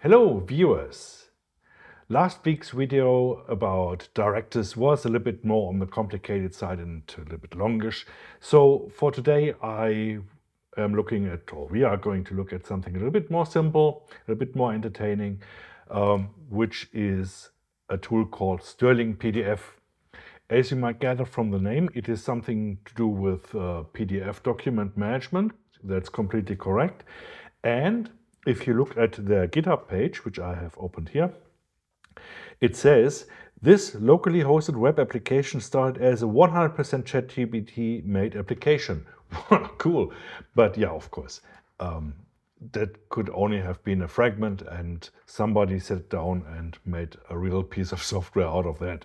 Hello viewers! Last week's video about directors was a little bit more on the complicated side and a little bit longish. So for today I am looking at, or we are going to look at something a little bit more simple, a little bit more entertaining, which is a tool called Sterling PDF. As you might gather from the name, it is something to do with PDF document management. That's completely correct. And if you look at the GitHub page, which I have opened here, it says, this locally hosted web application started as a 100% ChatGPT made application. Cool. But yeah, of course, that could only have been a fragment and somebody sat down and made a real piece of software out of that.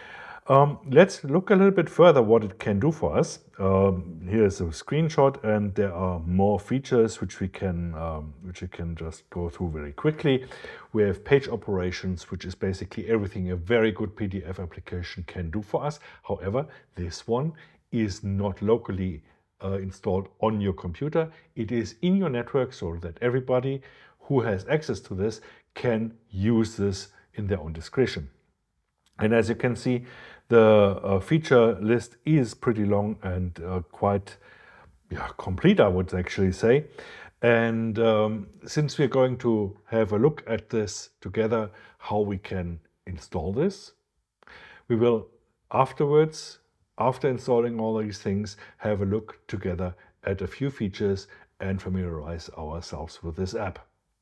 Let's look a little bit further what it can do for us. Here's a screenshot, and there are more features which we can just go through very quickly. We have page operations, which is basically everything a very good PDF application can do for us. However, this one is not locally installed on your computer. It is in your network so that everybody who has access to this can use this in their own discretion. And as you can see, the feature list is pretty long and quite complete, I would actually say. And since we're going to have a look at this together, how we can install this, we will afterwards, after installing all these things, have a look together at a few features and familiarize ourselves with this app.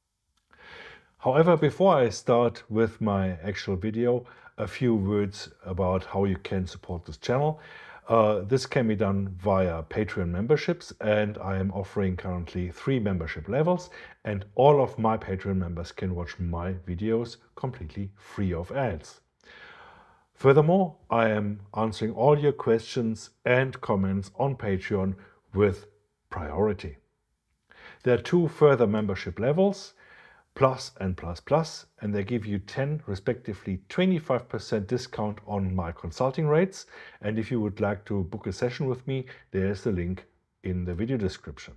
However, before I start with my actual video, a few words about how you can support this channel. This can be done via Patreon memberships, and I am offering currently 3 membership levels, and all of my Patreon members can watch my videos completely free of ads. Furthermore, I am answering all your questions and comments on Patreon with priority. There are 2 further membership levels, Plus and Plus Plus, and they give you 10, respectively 25% discount on my consulting rates. And if you would like to book a session with me, there's the link in the video description.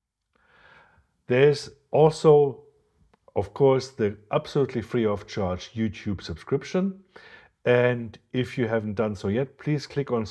There's also, of course, the absolutely free of charge YouTube subscription. And if you haven't done so yet, please click on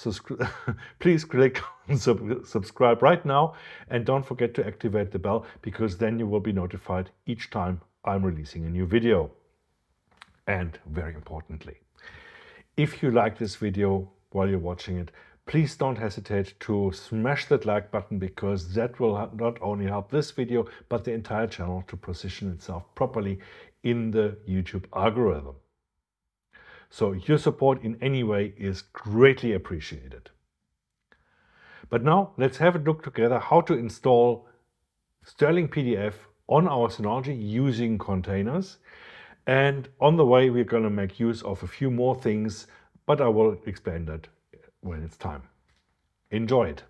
subscribe right now, and don't forget to activate the bell, because then you will be notified each time I'm releasing a new video. And very importantly, if you like this video while you're watching it, please don't hesitate to smash that like button, because that will not only help this video, but the entire channel to position itself properly in the YouTube algorithm. So your support in any way is greatly appreciated. But now let's have a look together how to install Sterling PDF on our Synology using containers. And on the way, we're going to make use of a few more things, but I will explain that when it's time. Enjoy it.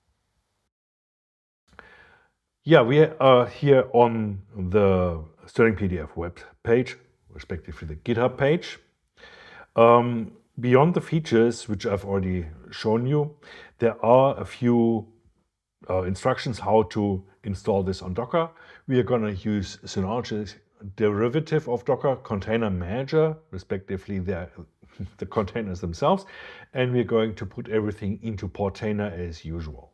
Yeah, we are here on the Sterling PDF web page, respectively the GitHub page. Beyond the features which I've already shown you, there are a few instructions how to install this on Docker. We are going to use Synology's derivative of Docker, Container Manager, respectively the containers themselves, and we're going to put everything into Portainer as usual.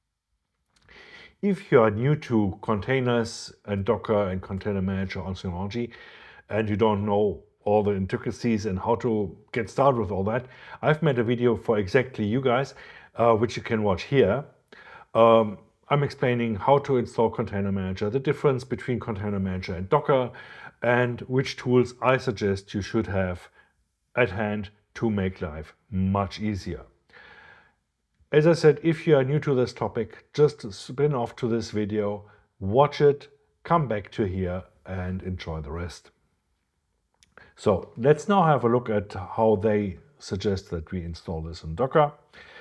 If you are new to containers and Docker and Container Manager on Synology, and you don't know all the intricacies and how to get started with all that, I've made a video for exactly you guys, which you can watch here. I'm explaining how to install Container Manager, the difference between Container Manager and Docker, and which tools I suggest you should have at hand to make life much easier. As I said, if you are new to this topic, just spin off to this video, watch it, come back to here and enjoy the rest. So let's now have a look at how they suggest that we install this in Docker.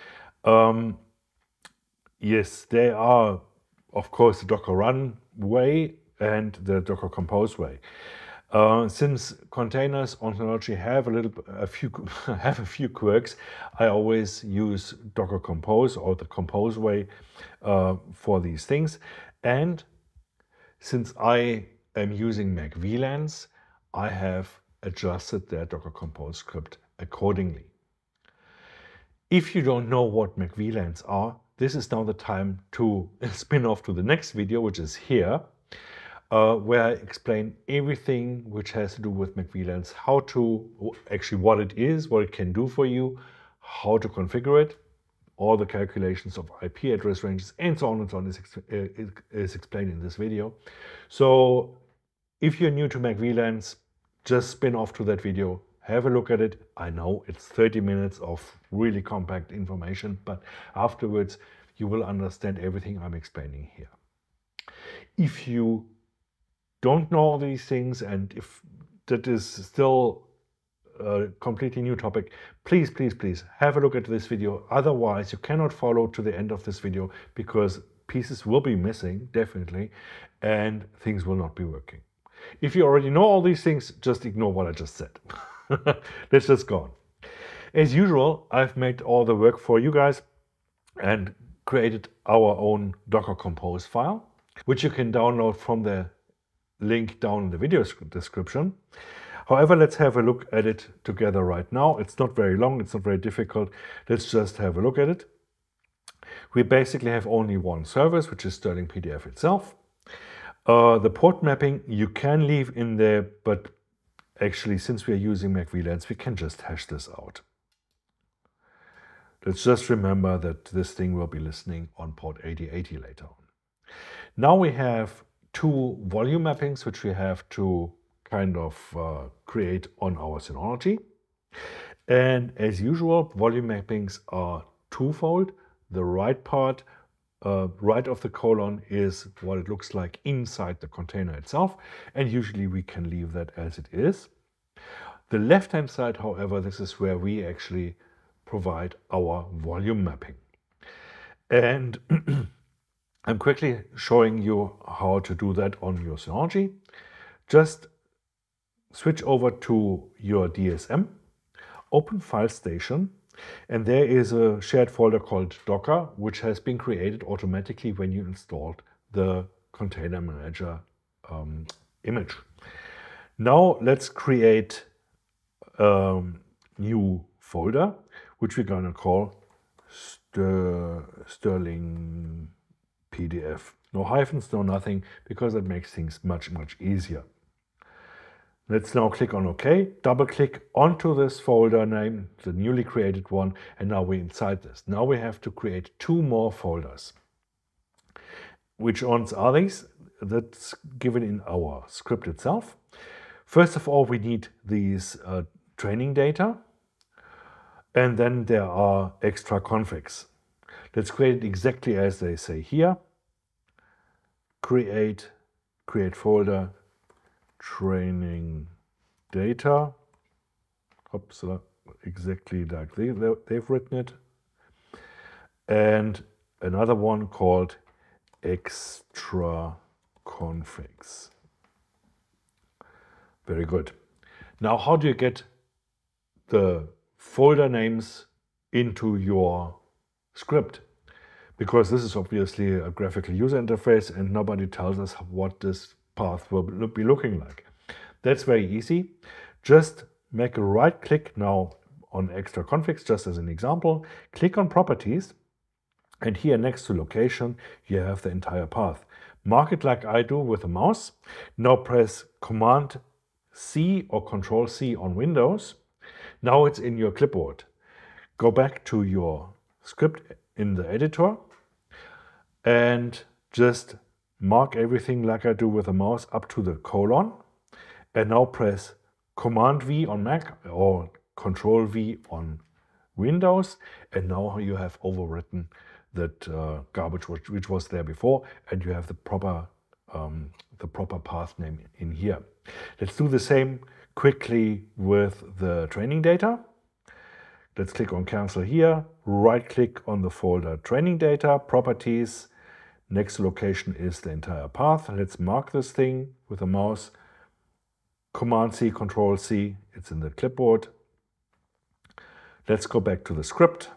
Yes, there are, of course, the Docker Run way and the Docker Compose way. Since containers on Synology have a few quirks, I always use Docker Compose or the Compose way for these things. And since I am using Mac VLANs, I have adjusted their Docker Compose script accordingly. If you don't know what Mac VLANs are, this is now the time to spin off to the next video, which is here, where I explain everything which has to do with Mac VLANs, how to, actually what it is, what it can do for you, how to configure it, all the calculations of IP address ranges, and so on and so on is explained in this video. So if you're new to Mac VLANs, just spin off to that video, have a look at it. I know it's 30 minutes of really compact information, but afterwards you will understand everything I'm explaining here. If you don't know all these things, and if that is still a completely new topic, please have a look at this video. Otherwise you cannot follow to the end of this video, because pieces will be missing, definitely, and things will not be working. If you already know all these things, just ignore what I just said. Let's just go on. As usual, I've made all the work for you guys and created our own Docker Compose file, which you can download from the link down in the video description. However, let's have a look at it together right now. It's not very long, it's not very difficult. Let's just have a look at it. We basically have only one service, which is Sterling PDF itself. The port mapping you can leave in there, but actually, since we are using Mac VLANs, we can just hash this out. Let's just remember that this thing will be listening on port 8080 later on. Now we have two volume mappings, which we have to kind of create on our Synology. And as usual, volume mappings are twofold. The right part, right of the colon, is what it looks like inside the container itself, and usually we can leave that as it is. The left-hand side, however, this is where we actually provide our volume mapping. And I'm quickly showing you how to do that on your Synology. Just switch over to your DSM, open File Station, and there is a shared folder called Docker, which has been created automatically when you installed the Container Manager image. Now let's create a new folder, which we're going to call Sterling PDF. No hyphens, no nothing, because that makes things much easier. Let's now click on OK, double click onto this folder name, the newly created one, and now we're inside this. Now we have to create two more folders. Which ones are these? That's given in our script itself. First of all, we need these training data, and then there are extra configs. Let's create it exactly as they say here. Create folder, training data. Oops, exactly like they've written it. And another one called extra configs. Very good. Now, how do you get the folder names into your script? Because this is obviously a graphical user interface and nobody tells us what this path will be looking like. That's very easy. Just make a right click now on extra configs, just as an example. Click on properties, and here next to location you have the entire path. Mark it like I do with a mouse. Now press Command C or Control C on Windows. Now it's in your clipboard. Go back to your script in the editor and just mark everything like I do with a mouse up to the colon, and now press Command V on Mac or Control V on Windows, and now you have overwritten that garbage which was there before, and you have the proper path name in here. Let's do the same quickly with the training data. Let's click on Cancel here, right click on the folder Training Data, Properties. Next location is the entire path. Let's mark this thing with a mouse. Command C, Control C, it's in the clipboard. Let's go back to the script.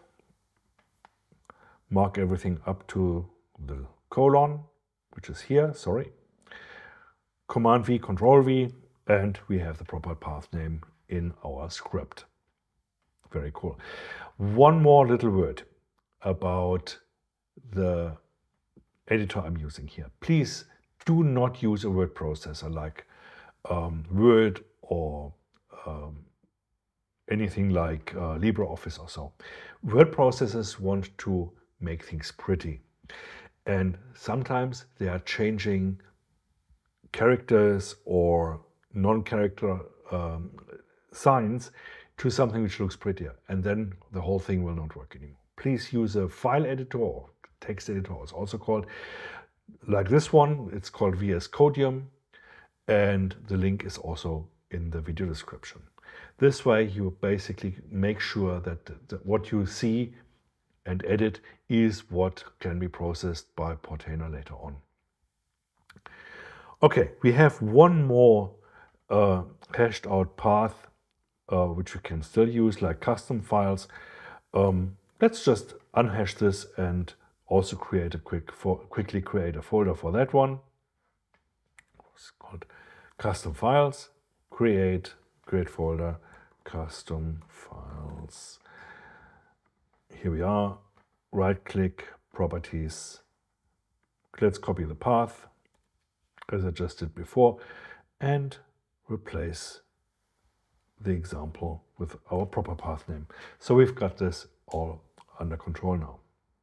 Mark everything up to the colon, which is here, sorry. Command V, Control V, and we have the proper path name in our script. Very cool. One more little word about the editor I'm using here. Please do not use a word processor like Word or anything like LibreOffice or so. Word processors want to make things pretty, and sometimes they are changing characters or non-character signs to something which looks prettier, and then the whole thing will not work anymore. Please use a file editor or text editor, it's also called, like this one. It's called VS Codium, and the link is also in the video description. This way you basically make sure that what you see and edit is what can be processed by Portainer later on. Okay, we have one more hashed out path which we can still use, like custom files. Let's just unhash this and also create a quickly create a folder for that one. It's called custom files, create folder, custom files. Here we are, right click, properties. Let's copy the path as I just did before and replace the example with our proper path name. So we've got this all under control now.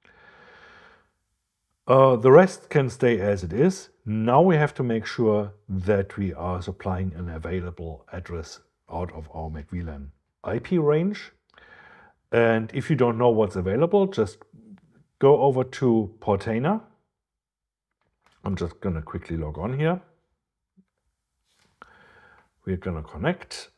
The rest can stay as it is. Now we have to make sure that we are supplying an available address out of our MacVLAN IP range. And if you don't know what's available, just go over to Portainer. I'm just going to quickly log on here. We're going to connect.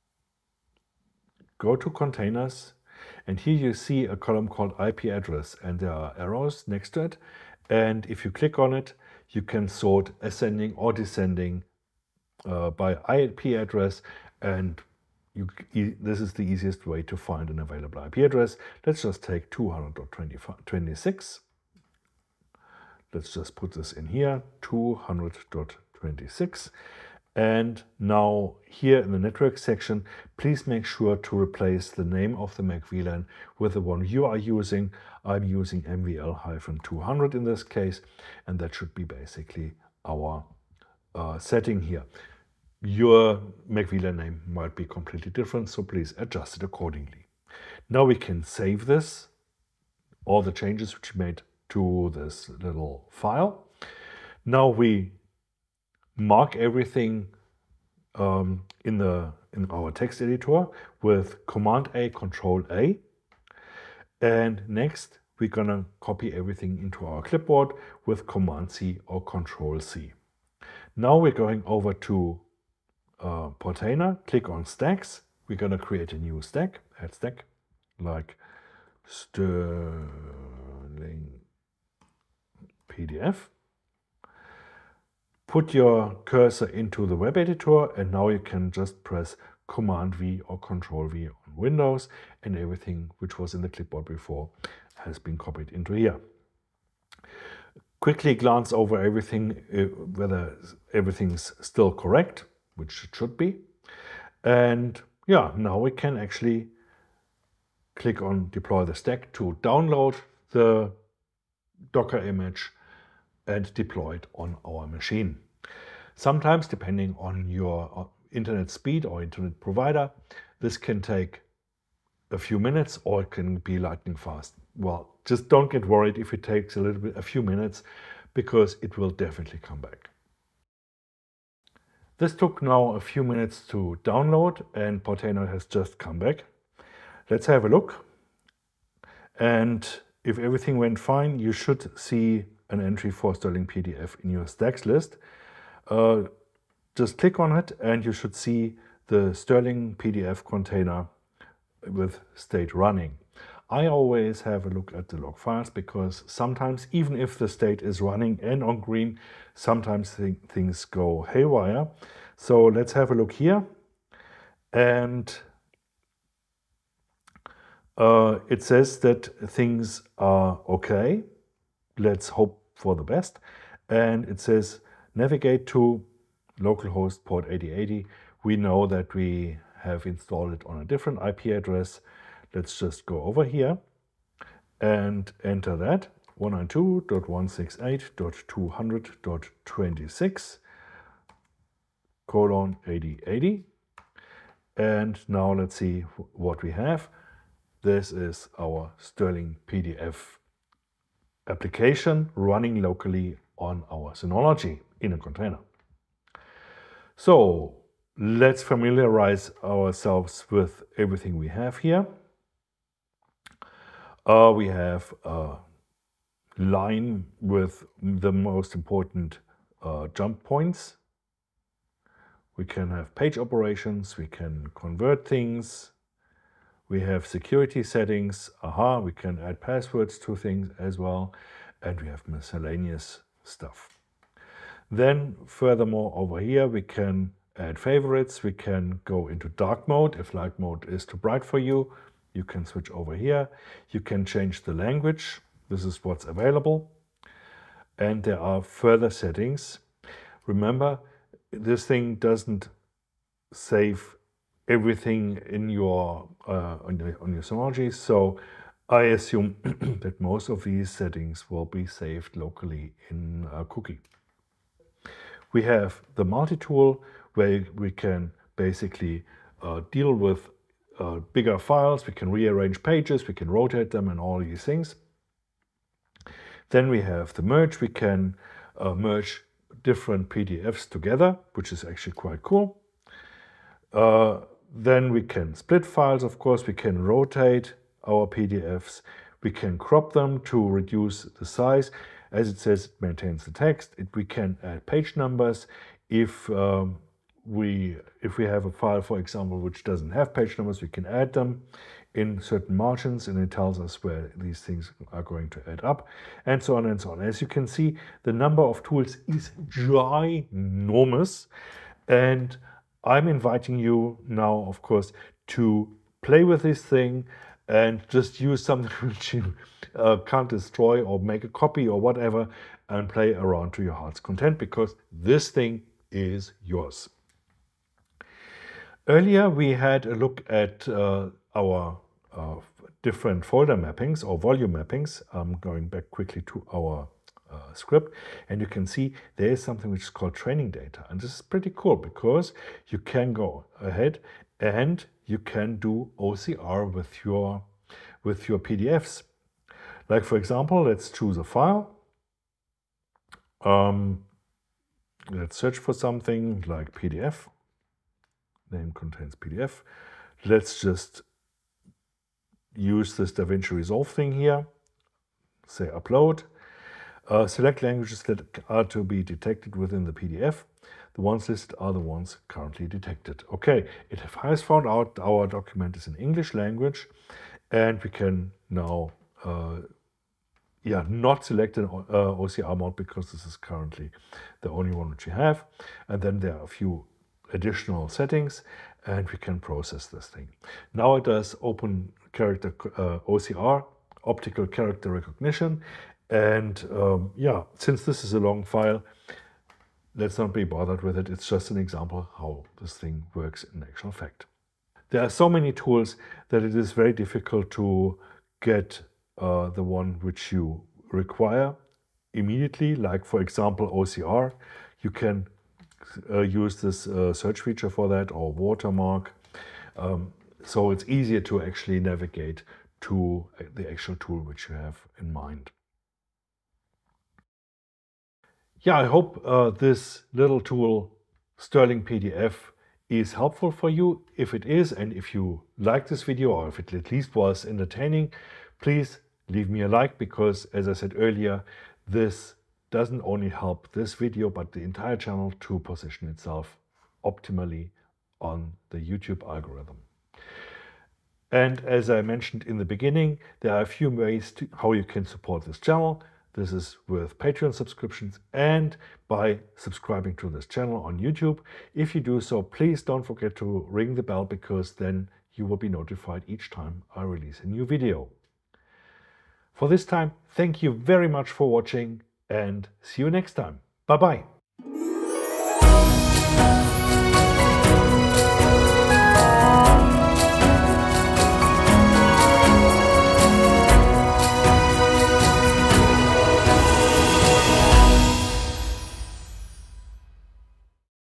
Go to containers, and here you see a column called IP address, and there are arrows next to it. And if you click on it, you can sort ascending or descending by IP address, and this is the easiest way to find an available IP address. Let's just take 200.26. Let's just put this in here, 200.26. And now here in the network section, please make sure to replace the name of the MacVLAN with the one you are using. I'm using MVL-200 in this case, and that should be basically our setting here. Your MacVLAN name might be completely different, so please adjust it accordingly. Now we can save this, all the changes which we made to this little file. Now we mark everything in our text editor with Command A, Control A. And next we're gonna copy everything into our clipboard with Command C or Control C. Now we're going over to Portainer, click on stacks. We're gonna create a new stack, add stack, like Sterling PDF. Put your cursor into the web editor, and now you can just press Command V or Control V on Windows, and everything which was in the clipboard before has been copied into here. Quickly glance over everything, whether everything's still correct, which it should be. And yeah, now we can actually click on deploy the stack to download the Docker image and deploy it on our machine. Sometimes, depending on your internet speed or internet provider, this can take a few minutes or it can be lightning fast. Well, just don't get worried if it takes a few minutes, because it will definitely come back. This took now a few minutes to download, and Portainer has just come back. Let's have a look. And if everything went fine, you should see an entry for Sterling PDF in your stacks list. Just click on it and you should see the Sterling PDF container with state running. I always have a look at the log files, because sometimes, even if the state is running and on green, sometimes things go haywire. So let's have a look here. And it says that things are okay. Let's hope for the best. And it says navigate to localhost port 8080, we know that we have installed it on a different IP address. Let's just go over here and enter that 192.168.200.26:8080. And now let's see what we have. This is our Sterling PDF application running locally on our Synology in a container. So let's familiarize ourselves with everything we have here. We have a line with the most important jump points. We can have page operations, we can convert things, we have security settings, we can add passwords to things as well, and we have miscellaneous stuff. Then furthermore over here we can add favorites, we can go into dark mode. If light mode is too bright for you, you can switch over here. You can change the language. This is what's available. And there are further settings. Remember, this thing doesn't save everything in your on your Synology, so I assume that most of these settings will be saved locally in a cookie. We have the multi-tool where we can basically deal with bigger files. We can rearrange pages, we can rotate them and all these things. Then we have the merge. We can merge different PDFs together, which is actually quite cool. Then we can split files, of course. We can rotate our PDFs. We can crop them to reduce the size. As it says, it maintains the text. We can add page numbers. If we have a file, for example, which doesn't have page numbers, we can add them in certain margins, and it tells us where these things are going to add up, and so on and so on. As you can see, the number of tools is ginormous, and I'm inviting you now, of course, to play with this thing and just use something which you can't destroy, or make a copy or whatever, and play around to your heart's content, because this thing is yours. Earlier we had a look at our different folder mappings or volume mappings. I'm going back quickly to our script, and you can see there is something which is called training data, and this is pretty cool because you can go ahead and you can do OCR with your PDFs. Like, for example, let's choose a file. Let's search for something like PDF. Name contains PDF. Let's just use this DaVinci Resolve thing here. Say upload. Select languages that are to be detected within the PDF. The ones listed are the ones currently detected. Okay, it has found out our document is in English language, and we can now not select an OCR mode because this is currently the only one which we have. And then there are a few additional settings, and we can process this thing. Now it does open character OCR, optical character recognition, and since this is a long file, let's not be bothered with it. It's just an example how this thing works in actual fact. There are so many tools that it is very difficult to get the one which you require immediately. Like, for example, OCR. You can use this search feature for that, or watermark. So it's easier to actually navigate to the actual tool which you have in mind. Yeah, I hope this little tool, Sterling PDF, is helpful for you. If it is, and if you like this video, or if it at least was entertaining, please leave me a like, because, as I said earlier, this doesn't only help this video, but the entire channel to position itself optimally on the YouTube algorithm. And as I mentioned in the beginning, there are a few ways how you can support this channel. This is with Patreon subscriptions and by subscribing to this channel on YouTube. If you do so, please don't forget to ring the bell, because then you will be notified each time I release a new video. For this time, thank you very much for watching, and see you next time. Bye-bye.